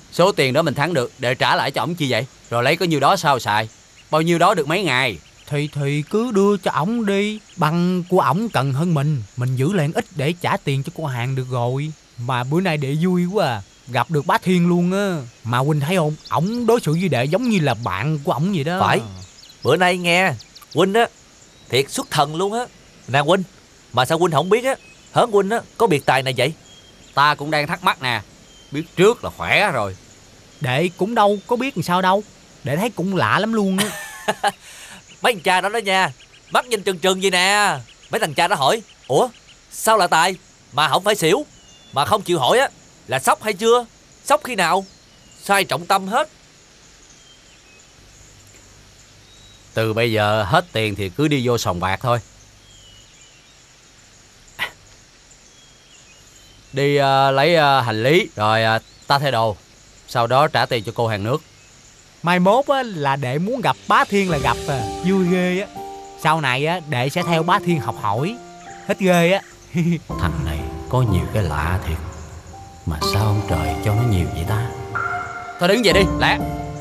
Số tiền đó mình thắng được để trả lại cho ổng chi vậy? Rồi lấy có nhiêu đó sao xài? Bao nhiêu đó được mấy ngày? Thì cứ đưa cho ổng đi. Bằng của ổng cần hơn mình giữ lại ít để trả tiền cho cô hàng được rồi. Mà bữa nay đệ vui quá à, gặp được bá Thiên luôn á. Mà huynh thấy không, ổng đối xử với đệ giống như là bạn của ổng vậy đó. Phải, bữa nay nghe huynh á thiệt xuất thần luôn á. Nè huynh, mà sao huynh không biết á Hớn huynh á có biệt tài này vậy? Ta cũng đang thắc mắc nè. Biết trước là khỏe rồi. Đệ cũng đâu có biết làm sao đâu. Đệ thấy cũng lạ lắm luôn á. Mấy thằng cha đó đó nha, mắt nhìn trừng trừng vậy nè. Mấy thằng cha đó hỏi: ủa sao là tài mà không phải xỉu? Mà không chịu hỏi á là sốc hay chưa, sốc khi nào. Sai trọng tâm hết. Từ bây giờ hết tiền thì cứ đi vô sòng bạc thôi. Đi lấy hành lý rồi ta thay đồ. Sau đó trả tiền cho cô hàng nước. Mai mốt á là đệ muốn gặp bá Thiên là gặp à. Vui ghê á. Sau này á đệ sẽ theo bá Thiên học hỏi. Thích ghê á. Thằng này có nhiều cái lạ thiệt. Mà sao ông trời cho nó nhiều vậy ta? Thôi đứng về đi, lẹ.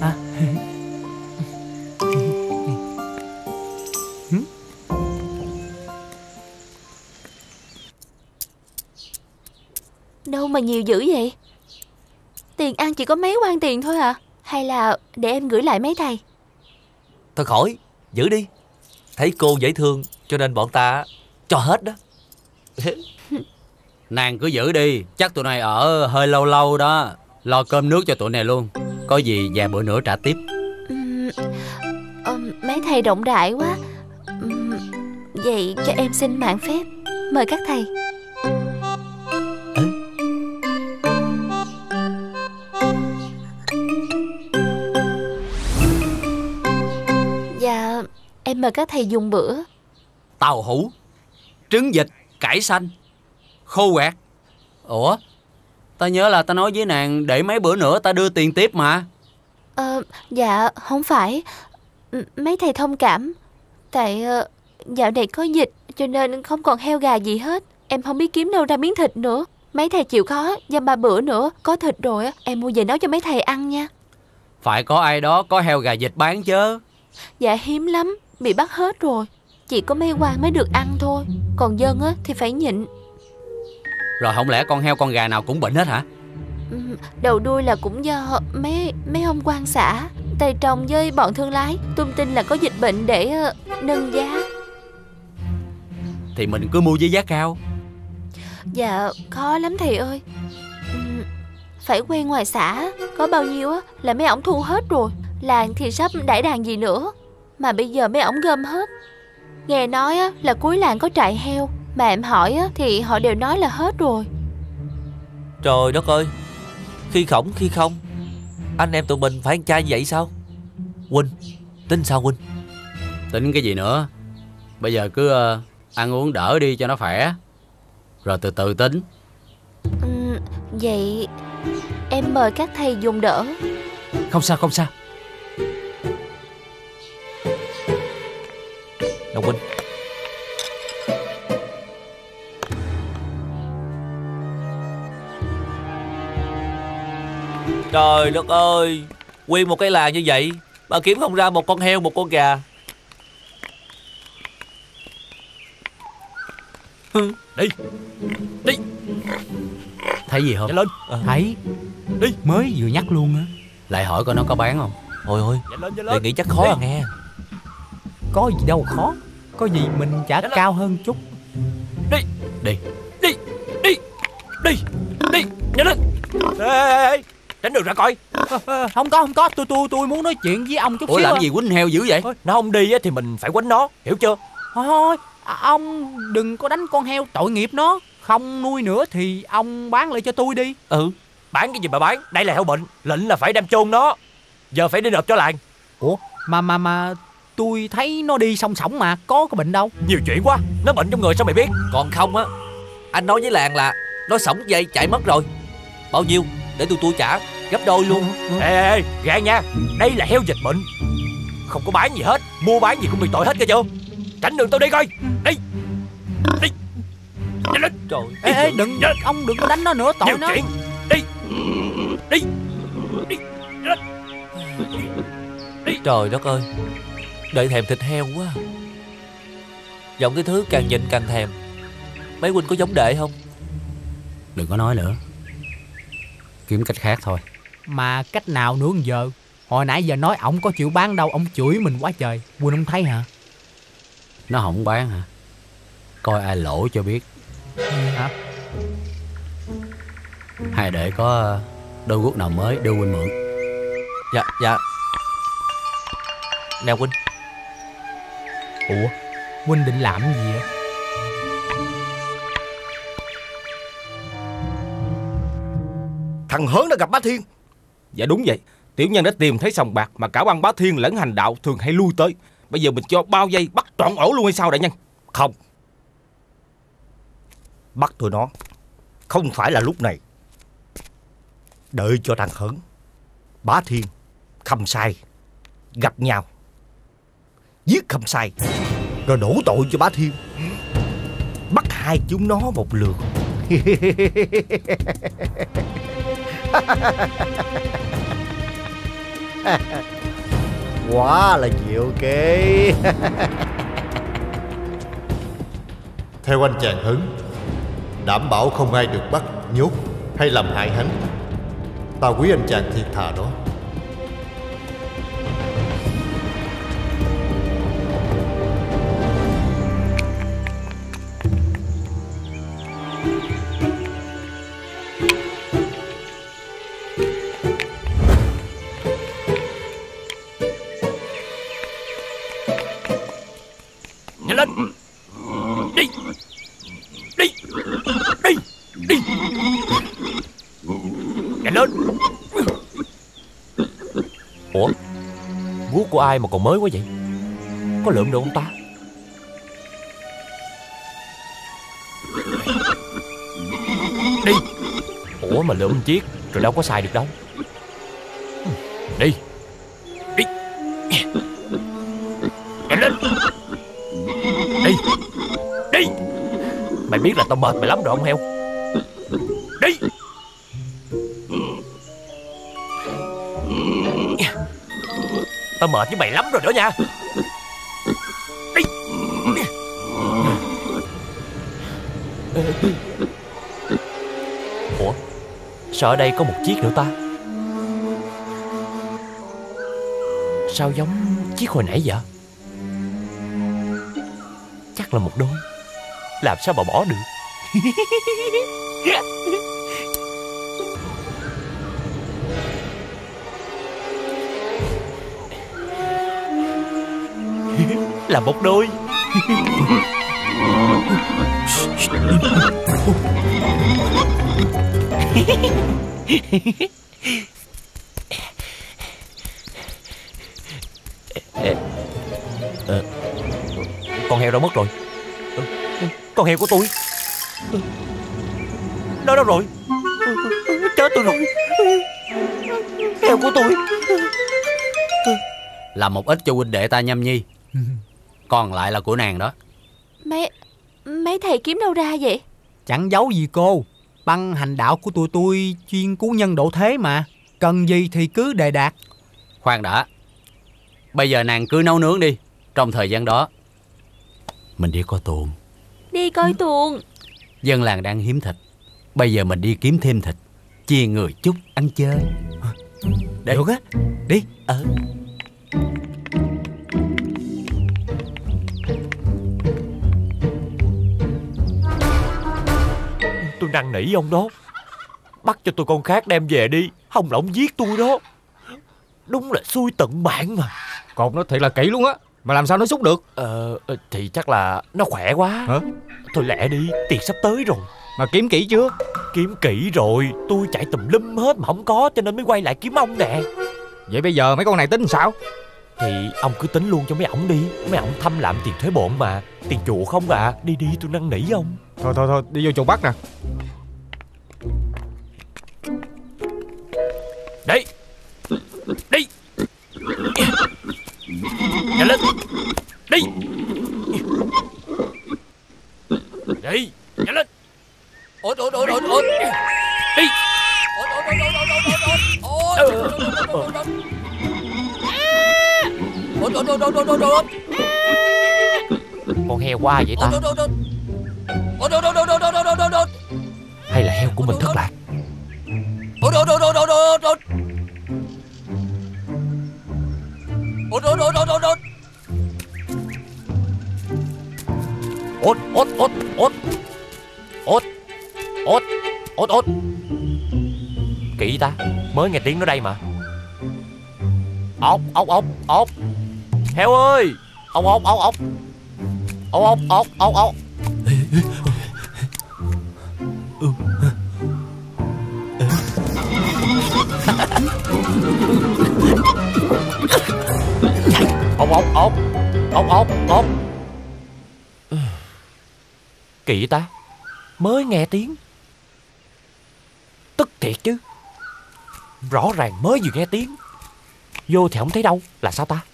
Đâu mà nhiều dữ vậy? Tiền ăn chỉ có mấy quan tiền thôi à? Hay là để em gửi lại mấy thầy? Thôi khỏi, giữ đi. Thấy cô dễ thương cho nên bọn ta cho hết đó. Nàng cứ giữ đi. Chắc tụi này ở hơi lâu lâu đó. Lo cơm nước cho tụi này luôn. Có gì vài bữa nữa trả tiếp. Mấy thầy rộng rãi quá. Vậy cho em xin mạng phép mời các thầy. Dạ, em mời các thầy dùng bữa. Tàu hũ, trứng vịt, cải xanh, khô quẹt. Ủa, ta nhớ là ta nói với nàng để mấy bữa nữa ta đưa tiền tiếp mà. Dạ, không phải. Mấy thầy thông cảm. Tại dạo này có dịch cho nên không còn heo gà gì hết. Em không biết kiếm đâu ra miếng thịt nữa. Mấy thầy chịu khó, dăm ba bữa nữa có thịt rồi á, em mua về nấu cho mấy thầy ăn nha. Phải có ai đó có heo gà vịt bán chứ. Dạ hiếm lắm, bị bắt hết rồi. Chỉ có mấy quan mới được ăn thôi. Còn dân á thì phải nhịn. Rồi không lẽ con heo con gà nào cũng bệnh hết hả? Đầu đuôi là cũng do mấy ông quan xã, thầy trồng với bọn thương lái tung tin là có dịch bệnh để nâng giá. Thì mình cứ mua với giá cao. Dạ khó lắm thầy ơi. Phải quen ngoài xã, có bao nhiêu á là mấy ổng thu hết rồi. Làng thì sắp đãi đàn gì nữa, mà bây giờ mấy ổng gom hết. Nghe nói á là cuối làng có trại heo, mà em hỏi á thì họ đều nói là hết rồi. Trời đất ơi, khi khổng khi không. Anh em tụi mình phải ăn chay vậy sao? Huynh, tính sao Huynh? Tính cái gì nữa? Bây giờ cứ ăn uống đỡ đi cho nó khỏe, rồi từ từ tính. Vậy em mời các thầy dùng đỡ. Không sao, không sao. Đồng Huynh. Trời đất ơi, nguyên một cái làng như vậy mà kiếm không ra một con heo, một con gà. Đi, đi. Thấy gì không? Nhanh lên. Thấy. Đi. Mới vừa nhắc luôn á. Lại hỏi coi nó có bán không. Ôi ôi, Nhanh Để lên. nghĩ chắc khó à nghe. Có gì đâu khó. Có gì mình trả cao hơn chút. Đi. Đi. Đi. Đi. Đi. Đi. Nhanh lên. Ê, tránh đường ra coi. Không có, tôi muốn nói chuyện với ông chút Ủa xíu. làm gì quýnh heo dữ vậy? Nó không đi thì mình phải quánh nó, hiểu chưa? Thôi, ông đừng có đánh con heo, tội nghiệp nó. Không nuôi nữa thì ông bán lại cho tôi đi. Bán cái gì mà bán? Đây là heo bệnh, lệnh là phải đem chôn nó. Giờ phải đi nộp cho làng. Ủa, mà tôi thấy nó đi song sổng mà, có bệnh đâu. Nhiều chuyện quá, nó bệnh trong người sao mày biết? Còn không á, anh nói với làng là nó sổng dây chạy mất rồi. Bao nhiêu để tôi trả gấp đôi luôn. Ê, gan nha, đây là heo dịch bệnh, không có bán gì hết, mua bán gì cũng bị tội hết, nghe chưa? Tránh đường tôi đi coi. Đi. Đi. Nhanh lên. Trời. Ê, đừng, ông đừng có đánh nó nữa, tội Nhiều nó. chuyện. Đi. Đi. Trời đất ơi, đợi thèm thịt heo quá. Giọng cái thứ càng nhìn càng thèm. Mấy huynh có giống đệ không? Đừng có nói nữa, kiếm cách khác thôi. Mà cách nào nữa giờ? Hồi nãy giờ nói ổng có chịu bán đâu, ổng chửi mình quá trời. Huynh không thấy hả? Nó không bán hả? Coi ai lỗ cho biết. Hả? Hai đệ có đôi guốc nào mới đưa huynh mượn. Dạ. Nè huynh. Ủa, huynh định làm gì vậy? Thằng Hớn đã gặp Bá Thiên. Dạ đúng vậy. Tiểu nhân đã tìm thấy sòng bạc mà cả băng Bá Thiên lẫn hành đạo thường hay lui tới. Bây giờ mình cho bao dây bắt trọn ổ luôn hay sao đại nhân? Không, bắt tụi nó không phải là lúc này. Đợi cho thằng Hớn, Bá Thiên, Khâm Sai gặp nhau, giết Khâm Sai rồi đổ tội cho Bá Thiên, bắt hai chúng nó một lượt. Quá là diệu kế. Theo anh chàng Hấn, đảm bảo không ai được bắt, nhốt hay làm hại hắn. Ta quý anh chàng thiệt thà đó. Nhanh lên. Đi. Nhanh lên. Ủa, guốc của ai mà còn mới quá vậy? Có lượm được không ta? Đi. Ủa mà lượm chiếc rồi đâu có xài được đâu. Đi. Nhanh lên. Đi. Mày biết là tao mệt mày lắm rồi không heo? Đi. Tao mệt với mày lắm rồi đó nha. Đi. Ủa, sao ở đây có một chiếc nữa ta? Sao giống chiếc hồi nãy vậy? Chắc là một đôi. Làm sao mà bỏ được. Là một đôi. Con heo đâu mất rồi? Con heo của tôi nó đâu rồi? Chết tôi rồi. Heo của tôi. Làm một ít cho huynh đệ ta nhâm nhi. Còn lại là của nàng đó. Mấy thầy kiếm đâu ra vậy? Chẳng giấu gì cô. Băng hành đạo của tụi tôi chuyên cứu nhân độ thế mà. Cần gì thì cứ đề đạt. Khoan đã. Bây giờ nàng cứ nấu nướng đi. Trong thời gian đó mình đi coi tuồng. Đi coi tuồng. Dân làng đang hiếm thịt. Bây giờ mình đi kiếm thêm thịt, chia người chút ăn chơi. Được á. Đi. Tôi năn nỉ ông đó, bắt cho tôi con khác đem về đi, không là ông giết tôi đó. Đúng là xui tận mạng mà. Cột nó thiệt là kỹ luôn á. Mà làm sao nó xúc được? Thì chắc là nó khỏe quá. Hả? Thôi lẹ đi, tiền sắp tới rồi. Mà kiếm kỹ chưa? Kiếm kỹ rồi, tôi chạy tùm lum hết mà không có, cho nên mới quay lại kiếm ông nè. Vậy bây giờ mấy con này tính sao? Thì ông cứ tính luôn cho mấy ổng đi. Mấy ổng thăm làm tiền thuế bộn mà. Tiền chùa không à. Đi đi, tôi năn nỉ ông. Thôi đi vô chuồng bắt nè. Đi. Đi. Nhanh lên. Đi. Đi. Nhanh lên. Ủa. Đi. Ủa. Con heo qua vậy ta? Hay là heo của mình thất lạc? Ốt. Kỹ ta, mới nghe tiếng nó đây mà. Ốc. Heo ơi. Ốc. Ốc. Kỳ ta, mới nghe tiếng. Tức thiệt chứ. Rõ ràng mới vừa nghe tiếng, vô thì không thấy đâu. Là sao ta?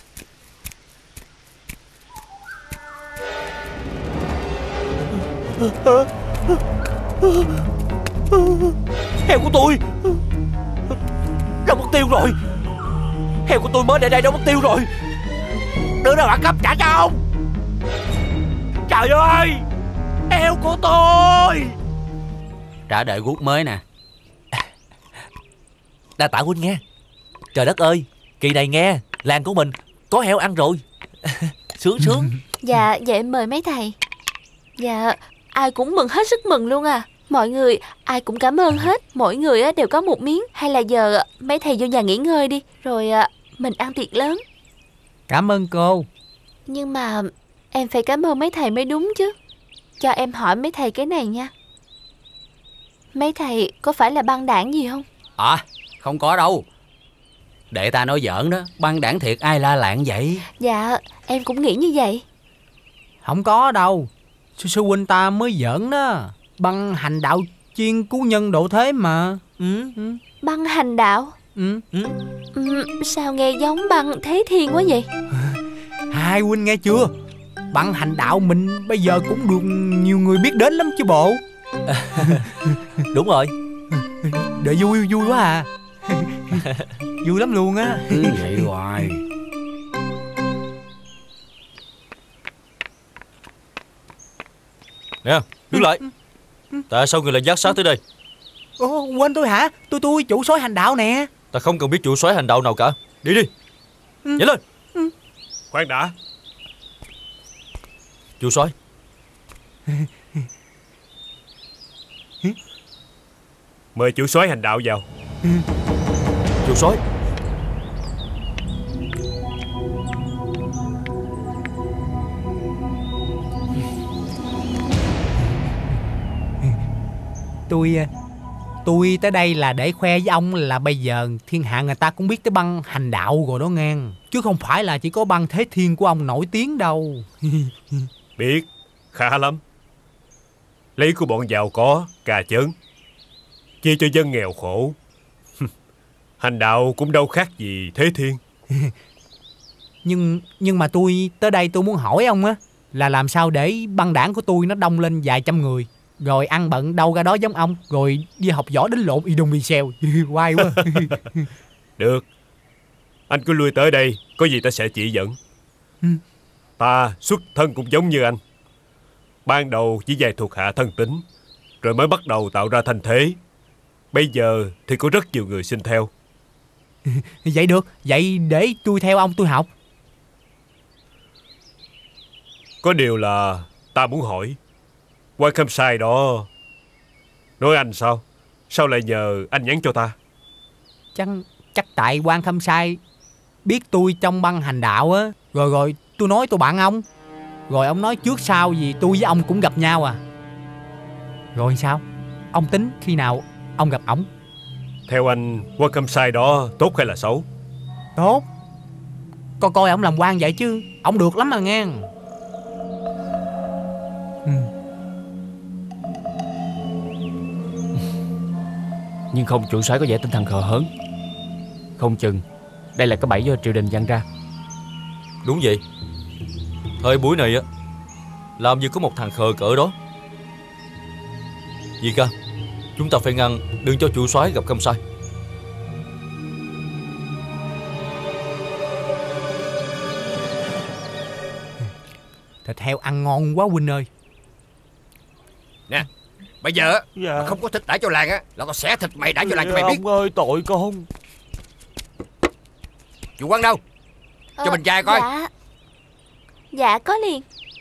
Heo của tôi đâu mất tiêu rồi. Heo của tôi mới để đây đâu mất tiêu rồi. Đưa ra bản cấp trả cho ông. Trời ơi, heo của tôi. Trả đợi guốc mới nè. Đa tạ huynh nghe. Trời đất ơi, kỳ này nghe, làng của mình có heo ăn rồi. Sướng. Dạ, vậy em mời mấy thầy. Dạ, ai cũng mừng hết sức mừng luôn à. Mọi người, ai cũng cảm ơn hết. Mỗi người đều có một miếng. Hay là giờ mấy thầy vô nhà nghỉ ngơi đi, rồi mình ăn tiệc lớn. Cảm ơn cô. Nhưng mà em phải cảm ơn mấy thầy mới đúng chứ. Cho em hỏi mấy thầy cái này nha. Mấy thầy có phải là băng đảng gì không? Không có đâu. Để ta nói giỡn đó. Băng đảng thiệt ai la lạng vậy? Dạ, em cũng nghĩ như vậy. Không có đâu. Sư huynh ta mới giỡn đó. Băng hành đạo chuyên cứu nhân độ thế mà. Băng hành đạo? Sao nghe giống băng thế thiên quá vậy? Hai huynh nghe chưa? Băng hành đạo mình bây giờ cũng được nhiều người biết đến lắm chứ bộ. Đúng rồi. Đợi vui quá à. Vui lắm luôn á. Cứ vậy hoài. Nè, đứng lại. Tại sao người lại dắt sát tới đây? Quên tôi hả? Tôi chủ soái hành đạo nè. Ta không cần biết chủ soái hành đạo nào cả. Đi. Nhảy lên. Khoan đã. Chủ soái. Mời chủ soái hành đạo vào. Chủ soái. Tôi tới đây là để khoe với ông là bây giờ thiên hạ người ta cũng biết tới băng hành đạo rồi đó ngang. Chứ không phải là chỉ có băng thế thiên của ông nổi tiếng đâu. Biết, khá lắm. Lấy của bọn giàu có, cà chớn, chia cho dân nghèo khổ. Hành đạo cũng đâu khác gì thế thiên. Nhưng mà tôi tới đây tôi muốn hỏi ông á, là làm sao để băng đảng của tôi nó đông lên vài trăm người, rồi ăn bận đâu ra đó giống ông, rồi đi học võ đánh lộn y đùng y xèo. Quay quá. Được, anh cứ lui tới đây, có gì ta sẽ chỉ dẫn. Ta xuất thân cũng giống như anh. Ban đầu chỉ vài thuộc hạ thân tín, rồi mới bắt đầu tạo ra thành thế. Bây giờ thì có rất nhiều người xin theo. Vậy được, vậy để tôi theo ông tôi học. Có điều là ta muốn hỏi, quan khâm sai đó nói anh sao? Sao lại nhờ anh nhắn cho ta? Chắc tại quan khâm sai biết tôi trong băng hành đạo á, rồi tôi nói tôi bạn ông, rồi ông nói trước sau gì tôi với ông cũng gặp nhau à. Rồi sao? Ông tính khi nào ông gặp ổng? Theo anh, quan khâm sai đó tốt hay là xấu? Tốt. Con coi ổng làm quan vậy chứ ổng được lắm mà nghe. Nhưng không, chủ soái có vẻ tinh thần khờ hớn. Không chừng đây là cái bẫy do triều đình dăng ra. Đúng vậy. Thời buổi này á, làm như có một thằng khờ cỡ đó. Gì ca? Chúng ta phải ngăn, đừng cho chủ soái gặp khâm sai. Thịt heo ăn ngon quá huynh ơi. Nè, bây giờ á, Dạ. mà không có thịt đãi cho làng á là tao xẻ thịt mày đãi cho làng cho mày biết. Ông ơi, tội con. Chủ quán đâu? Cho mình trai coi. Dạ. Dạ có liền.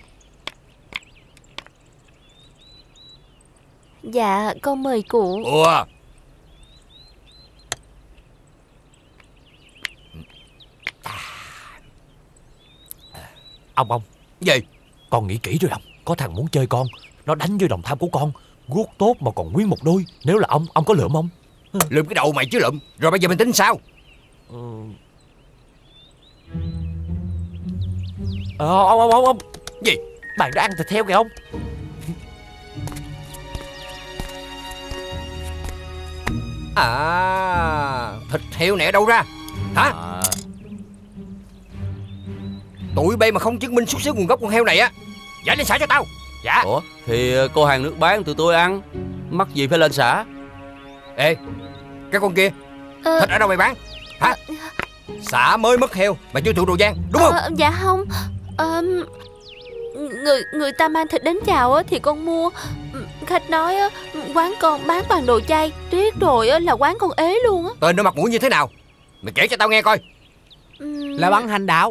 Dạ con mời cụ. Ủa, Ông gì? con nghĩ kỹ rồi ông. Có thằng muốn chơi con, nó đánh vô đồng tham của con. Guốc tốt mà còn nguyên một đôi. Nếu là ông có lượm không? Lượm cái đầu mày chứ lượm. Rồi bây giờ mình tính sao? Ông Gì? bạn đã ăn thịt heo kìa ông. À, thịt heo này ở đâu ra? Hả? Tụi bay mà không chứng minh xuất xứ nguồn gốc con heo này á, giải lên xã cho tao. Dạ. Ủa thì cô hàng nước bán tụi tôi ăn, mắc gì phải lên xã. Ê, cái con kia, Ờ, thịt ở đâu mày bán? Hả? Xã mới mất heo mà chưa tụ đồ gian, đúng không? Dạ không. Người ta mang thịt đến chào á thì con mua. Khách nói á, quán con bán toàn đồ chay, riết rồi á là quán con ế luôn á. Tên nó mặt mũi như thế nào? Mày kể cho tao nghe coi. Là băng hành đạo.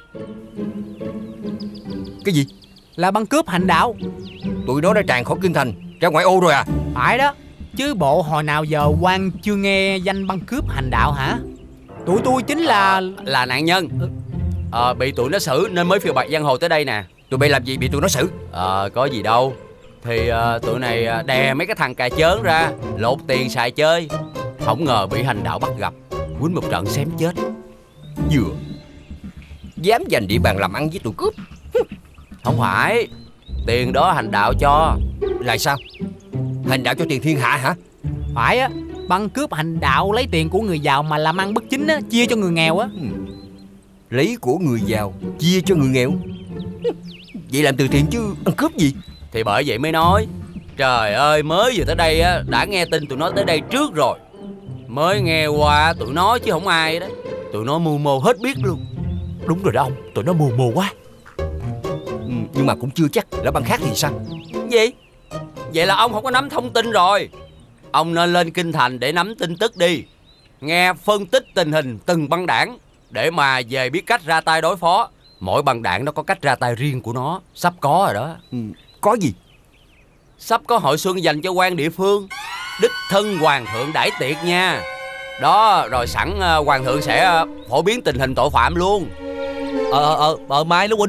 Cái gì? Là băng cướp hành đạo. Tụi nó đã tràn khỏi kinh thành ra ngoại ô rồi à? Phải đó. Chứ bộ hồi nào giờ quan chưa nghe danh băng cướp hành đạo hả? Tụi tôi chính là nạn nhân. Bị tụi nó xử nên mới phiêu bạt giang hồ tới đây nè. Tụi bay làm gì bị tụi nó xử? Có gì đâu. Thì tụi này đè mấy cái thằng cà chớn ra, lột tiền xài chơi. Không ngờ bị hành đạo bắt gặp, quýnh một trận xém chết. Vừa dám giành địa bàn làm ăn với tụi cướp. Không phải, tiền đó hành đạo cho. Là sao? Hành đạo cho tiền thiên hạ hả? phải á. Băng cướp hành đạo lấy tiền của người giàu mà làm ăn bất chính á, chia cho người nghèo á. Lấy của người giàu chia cho người nghèo. Vậy làm từ thiện chứ ăn cướp gì? Thì bởi vậy mới nói. Trời ơi, mới vừa tới đây á, đã nghe tin tụi nó tới đây trước rồi. Mới nghe qua tụi nó chứ không ai đó. Tụi nó mưu mô hết biết luôn. Đúng rồi đó ông, tụi nó mù mù quá. Nhưng mà cũng chưa chắc là băng khác thì sao? Gì? Vậy là ông không có nắm thông tin rồi. Ông nên lên kinh thành để nắm tin tức đi. Nghe phân tích tình hình từng băng đảng để mà về biết cách ra tay đối phó. Mỗi băng đảng nó có cách ra tay riêng của nó. Sắp có rồi đó. Có gì? Sắp có hội xuân dành cho quan địa phương. Đích thân hoàng thượng đãi tiệc nha. Đó, rồi sẵn hoàng thượng sẽ phổ biến tình hình tội phạm luôn. Mai đó huynh.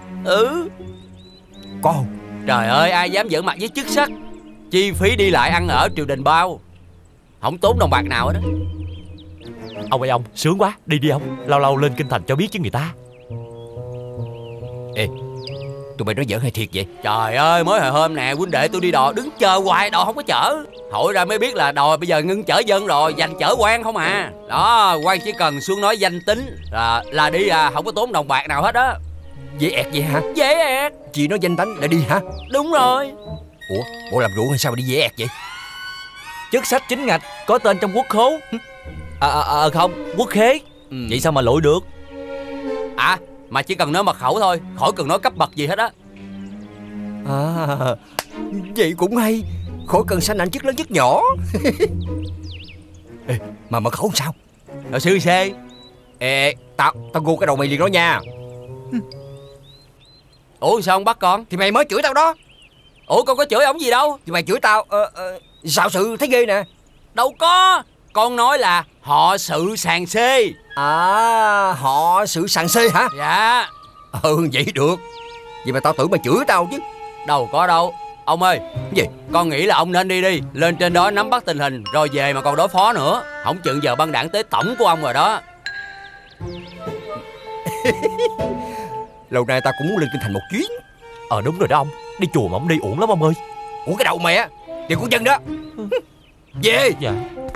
Có không? Trời ơi, ai dám giỡn mặt với chức sắc. Chi phí đi lại ăn ở triều đình bao, không tốn đồng bạc nào hết đó. Ông ơi ông, sướng quá, đi đi ông. Lâu lâu lên kinh thành cho biết chứ người ta. Ê, tụi bay nói giỡn hay thiệt vậy? Trời ơi, mới hồi hôm nè huynh đệ tôi đi đò, đứng chờ hoài đò không có chở. Hỏi ra mới biết là đò bây giờ ngưng chở dân rồi, dành chở quan không à. Đó, quan chỉ cần xuống nói danh tính là đi à, không có tốn đồng bạc nào hết á. Dễ ẹt vậy hả? Dễ ẹt. Chị nói danh tánh để đi hả? Đúng rồi. Ủa, bộ làm ruộng hay sao mà đi dễ ẹt vậy? Chức sách chính ngạch có tên trong quốc khố. Không, quốc khế. Vậy sao mà lội được? À, mà chỉ cần nói mật khẩu thôi, khỏi cần nói cấp bậc gì hết á. À, vậy cũng hay. Khỏi cần sanh ảnh chức lớn chức nhỏ. Ê, mà mật khẩu sao? Rồi sư xê. Ê, tao gu cái đầu mày liền đó nha. Ủa sao không bắt con? Thì mày mới chửi tao đó. Ủa con có chửi ổng gì đâu. Thì mày chửi tao xạo sự thấy ghê nè. Đâu có. Con nói là họ sự sàn xê. À, họ sự sàn xê hả? Dạ. Vậy được. Vậy mà tao tưởng mày chửi tao chứ. Đâu có đâu. Ông ơi. Gì? Con nghĩ là ông nên đi. Lên trên đó nắm bắt tình hình rồi về mà còn đối phó nữa. Không chừng giờ băng đảng tới tổng của ông rồi đó. Lâu nay tao cũng muốn lên kinh thành một chuyến. Đúng rồi đó ông. Đi chùa mà ông đi uổng lắm ông ơi. Ủa cái đầu mày á, tiền của dân đó. Về. Dạ.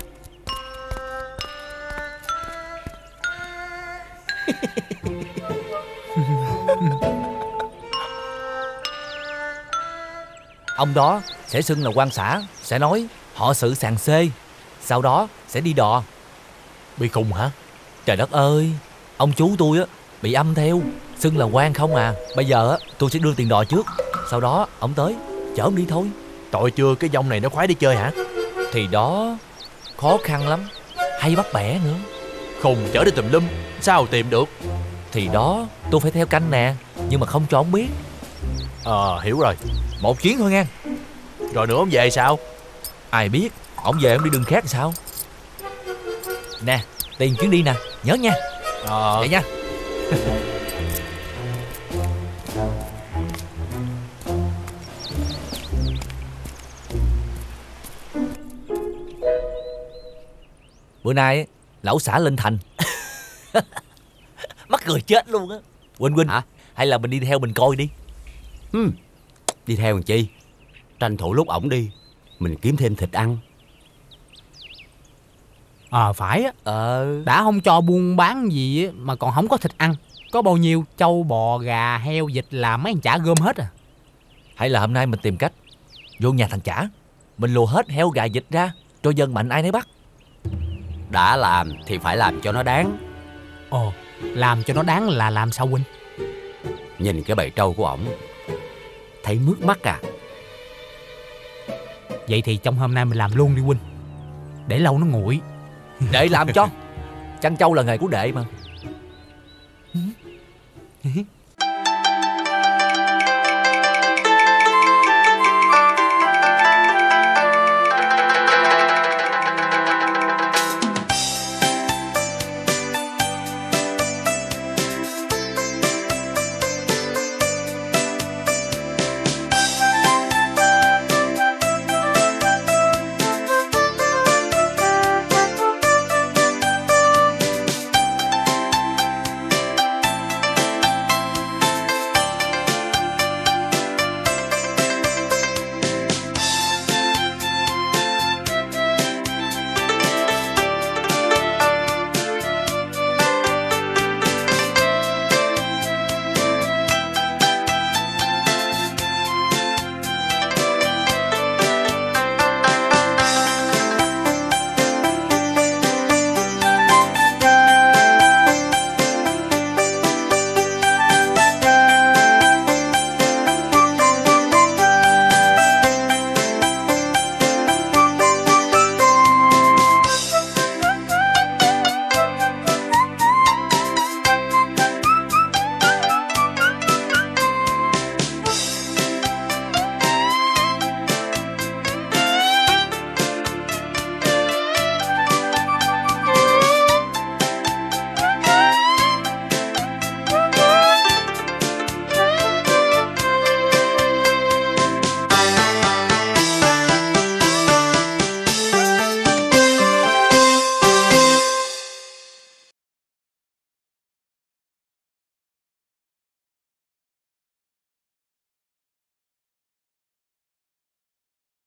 Ông đó sẽ xưng là quan xã, sẽ nói họ sự sàn xê. Sau đó sẽ đi đò. Bị khùng hả? Trời đất ơi, ông chú tôi á bị âm theo. Xưng là quan không à. Bây giờ á, tôi sẽ đưa tiền đò trước. Sau đó ổng tới chở ông đi thôi. Tội chưa, cái dông này nó khoái đi chơi hả? Thì đó, khó khăn lắm, hay bắt bẻ nữa. Khùng chở đi tùm lum, sao tìm được? Thì đó, tôi phải theo canh nè, nhưng mà không cho ổng biết. Hiểu rồi. Một chuyến thôi nha. Rồi nữa ông về sao? Ai biết, ổng về ổng đi đường khác sao? Nè, tiền chuyến đi nè, nhớ nha. Vậy nha. Bữa nay lão xã lên thành. Mắc cười chết luôn á. Huynh Hả? hay là mình đi theo mình coi đi. Đi theo làm chi? Tranh thủ lúc ổng đi, mình kiếm thêm thịt ăn. Phải á. Đã không cho buôn bán gì á, mà còn không có thịt ăn. Có bao nhiêu trâu bò gà heo vịt là mấy thằng chả gom hết à. Hay là hôm nay mình tìm cách vô nhà thằng Chả, mình lùa hết heo gà vịt ra, cho dân mạnh ai nấy bắt. Đã làm thì phải làm cho nó đáng. Làm cho nó đáng là làm sao huynh? Nhìn cái bầy trâu của ổng, thấy mướt mắt à. Vậy thì trong hôm nay mình làm luôn đi huynh, để lâu nó nguội. Đệ làm cho. Chăn trâu là nghề của đệ mà.